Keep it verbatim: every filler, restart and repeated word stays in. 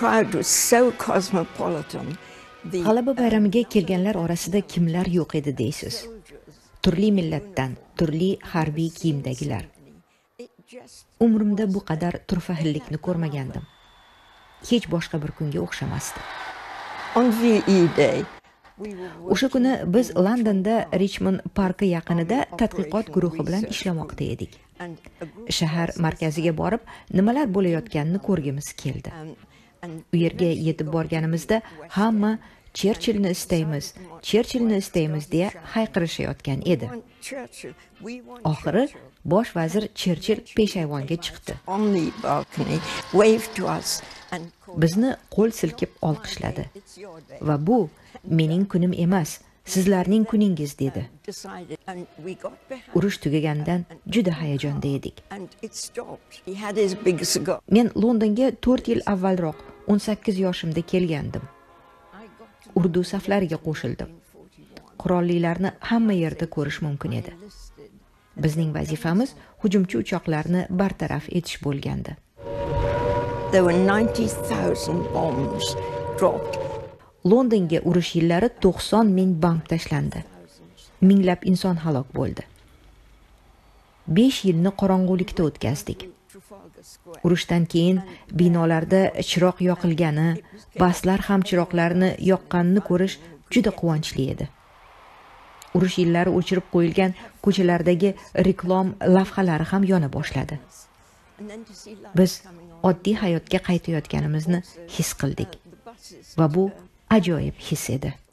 crowd was so cosmopolitan. G'alaba bayramiga kelganlar orasida kimlar yo'q edi deysiz? Turli millatdan, turli harbiy kiyimdagilar. Umrimda bu qadar turfahillikni ko'rmagandim. Hech boshqa bir kunga o'xshamasdi. On V E Day, O'sha kuni biz Londonda Richmond parki yaqinida tadqiqot guruhi bilan ishlamoqda edik. Shahar markaziga borib, nimalar bo'layotganini ko'rgimiz keldi. U yerga yetib borganimizda hamma Churchillni istaymiz, Churchillni istaymiz deya hayqirishayotgan edi. Oxiri bosh vazir Churchill peshayvonga chiqdi. on the balcony, waved to us and called, Bizni qo'l silkib olqishladi va bu mening kunim emas, sizlarning kuningiz dedi. decided, and we got behind, Urush tugagandan juda hayajonda edik. and it stopped. He had his big cigar. Men Londonga to'rt yil avvalroq o'n sakkiz yoshimda kelgandim. Urdu saflariga qo'shildim. Qurollilarni hamma yerda ko'rish mumkin edi. Bizning vazifamiz hujumchi uchoqlarni bartaraf etish bo'lgandi. There were ninety thousand bombs dropped. Londonga urush yillari to'qson ming bomb tashlandi. Minglab inson halok bo'ldi. besh yilni qorong'ulikda o'tkazdik. Trafalgar Square. Urushdan keyin binolarda chiroq yoqilgani, baslar ham chiroqlarni yoqqanini ko'rish juda quvonchli edi. Urush yillari o'chirib qo'yilgan ko'chalardagi reklom lavhalari ham yona boshladi. And then to see life Biz coming on. oddiy hayotga qaytayotganimizni his qildik The buses va bu ajoyib his edi.